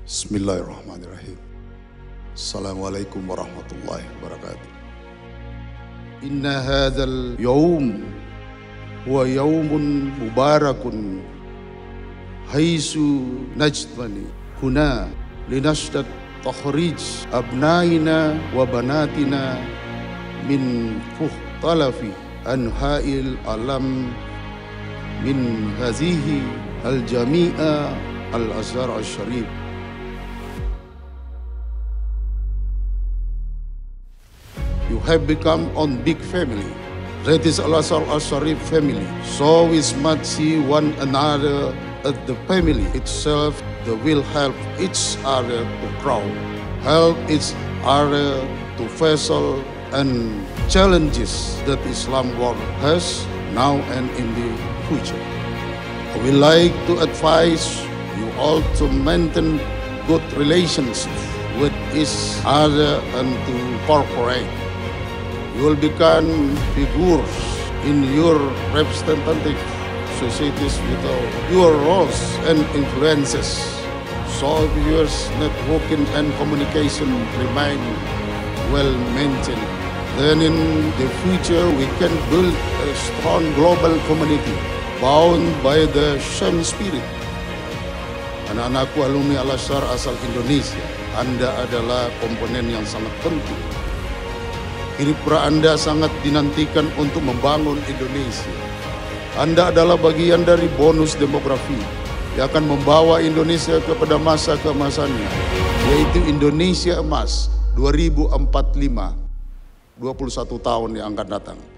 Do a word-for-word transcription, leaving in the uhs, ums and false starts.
Bismillahirrahmanirrahim. Assalamualaikum warahmatullahi wabarakatuh. Inna hadzal yawm huwa yawmun mubarakun haisu najtmani huna linashdad takhrij abnaina wa banatina min fuhtalafi anha'il alam min hazihi al-jami'a al-azhar al-sharif. You have become one big family. That is Al-Azhar Al-Sharif family. So we must see one another as the family itself that will help each other to grow, help each other to face and challenges that Islam world has now and in the future. I would like to advise you all to maintain good relationships with each other and to cooperate. You will become figures in your representative societies without your roles and influences. So your networking and communication remain well maintained. Then in the future we can build a strong global community bound by the same spirit. Anak-anakku alumni Al-Azhar asal Indonesia, Anda adalah komponen yang sangat penting. Kiprah Anda sangat dinantikan untuk membangun Indonesia. Anda adalah bagian dari bonus demografi yang akan membawa Indonesia kepada masa keemasannya, yaitu Indonesia Emas dua ribu empat puluh lima, dua puluh satu tahun yang akan datang.